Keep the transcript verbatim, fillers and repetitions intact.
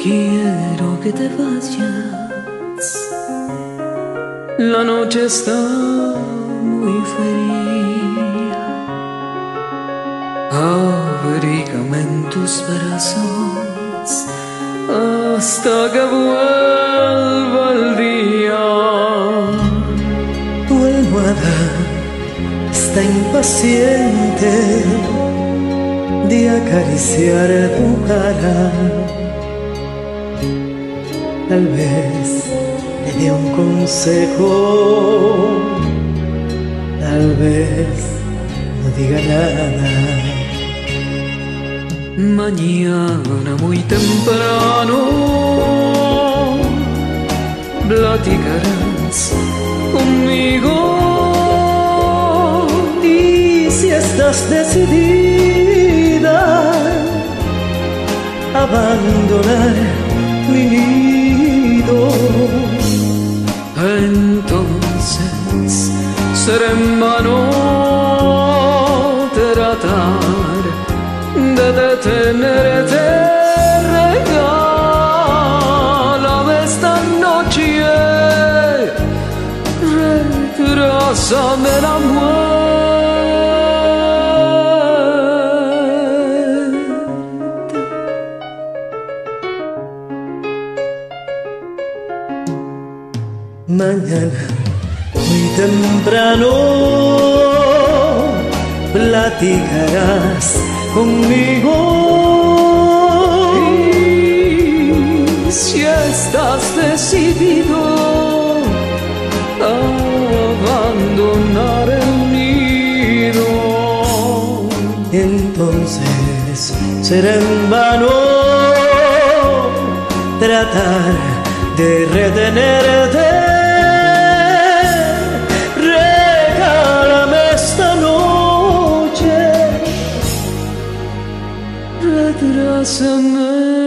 quiero que te vayas. La noche está muy fría. Abrígame en tus brazos hasta que vuelva el día. Tu almohada está impaciente de acariciar tu cara. Tal vez le dé un consejo, tal vez no diga nada. Mañana muy temprano platicarás conmigo. Y si estás decidida a abandonar mi nido, entonces será en vano tratar de detenerte. Regálame esta noche, retrásame la muerte. mañana muy temprano platicarás conmigo. Y si estás decidido a abandonar el nido, entonces será en vano tratar de retenerte. Regálame esta noche, retrásame